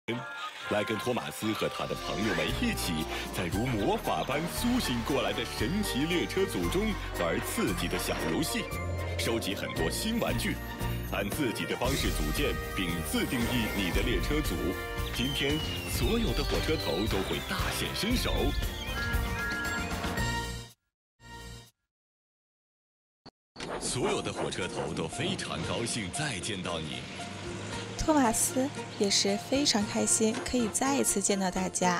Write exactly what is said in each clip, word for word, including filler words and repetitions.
来跟托马斯和他的朋友们一起，在如魔法般苏醒过来的神奇列车组中玩刺激的小游戏，收集很多新玩具，按自己的方式组建并自定义你的列车组。今天，所有的火车头都会大显身手。所有的火车头都非常高兴再见到你。 托马斯也是非常开心，可以再一次见到大家。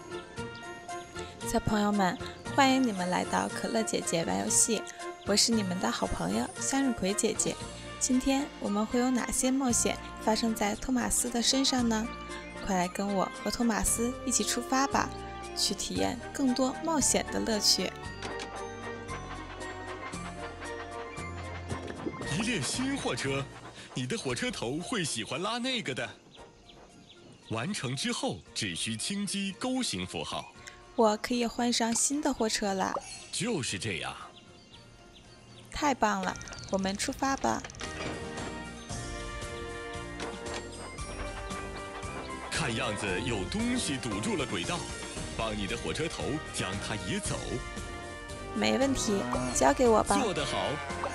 小朋友们，欢迎你们来到可乐姐姐玩游戏，我是你们的好朋友向日葵姐姐。今天我们会有哪些冒险发生在托马斯的身上呢？快来跟我和托马斯一起出发吧，去体验更多冒险的乐趣。 一列新货车，你的火车头会喜欢拉那个的。完成之后，只需轻击勾形符号。 我可以换上新的货车了。 就是这样。 太棒了，我们出发吧。 看样子有东西堵住了轨道，帮你的火车头将它移走。 没问题，交给我吧。 做得好。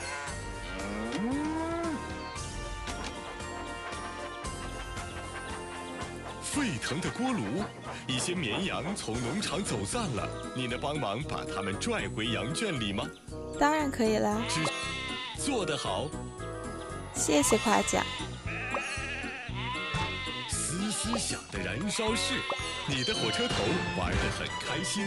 沸腾的锅炉，一些绵羊从农场走散了，你能帮忙把它们拽回羊圈里吗？ 当然可以了。 做得好， 谢谢夸奖。 嘶嘶响的燃烧室，你的火车头玩得很开心。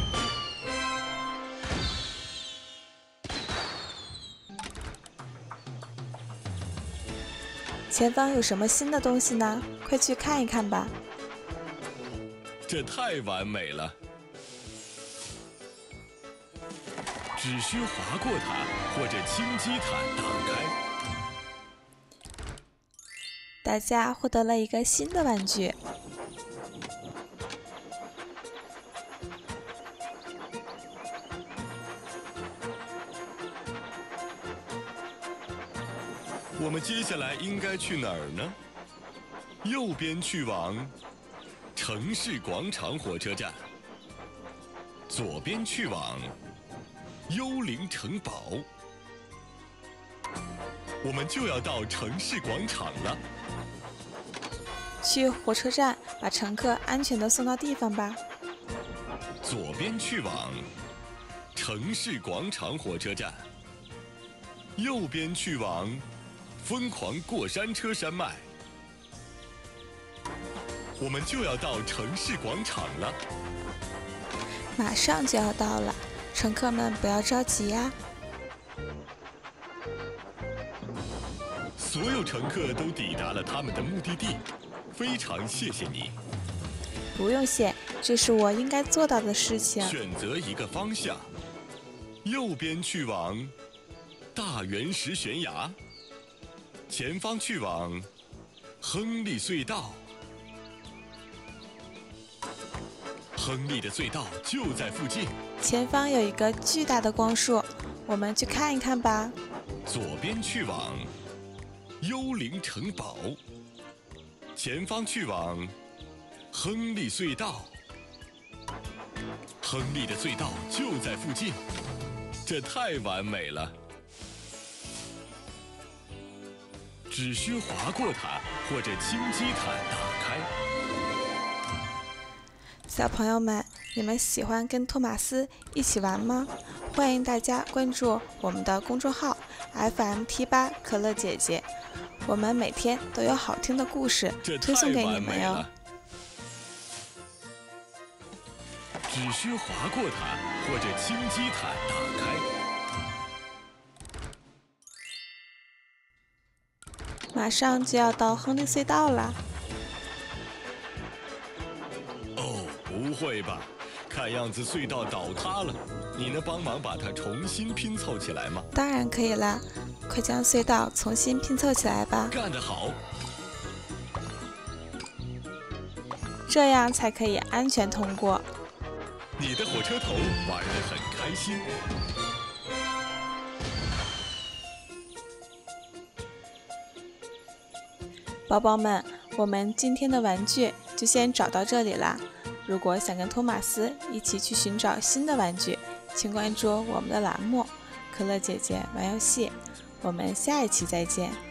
前方有什么新的东西呢？快去看一看吧。 这太完美了，只需划过它，或者轻击它打开。 大家获得了一个新的玩具。 我们接下来应该去哪儿呢？右边去往城市广场火车站，左边去往幽灵城堡。我们就要到城市广场了。 去火车站把乘客安全地送到地方吧。 左边去往城市广场火车站，右边去往疯狂过山车山脉。我们就要到城市广场了， 马上就要到了，乘客们不要着急呀。 所有乘客都抵达了他们的目的地，非常谢谢你。 不用谢，这是我应该做到的事情。 选择一个方向，右边去往大原石悬崖，前方去往亨利隧道。亨利的隧道就在附近。 前方有一个巨大的光束，我们去看一看吧。 左边去往幽灵城堡，前方去往亨利隧道。亨利的隧道就在附近，这太完美了。只需划过它，或者轻击它打开。 小朋友们，你们喜欢跟托马斯一起玩吗？欢迎大家关注我们的公众号 F M T 八可乐姐姐，我们每天都有好听的故事推送给你们哟。 只需划过它，或者轻击它打开。 马上就要到亨利隧道了。 哦，不会吧？看样子隧道倒塌了，你能帮忙把它重新拼凑起来吗？ 当然可以啦，快将隧道重新拼凑起来吧。 干得好！ 这样才可以安全通过。 你的火车头玩得很开心。 宝宝们， 我们今天的玩具就先找到这里啦。如果想跟托马斯一起去寻找新的玩具，请关注我们的栏目可乐姐姐玩游戏。我们下一期再见。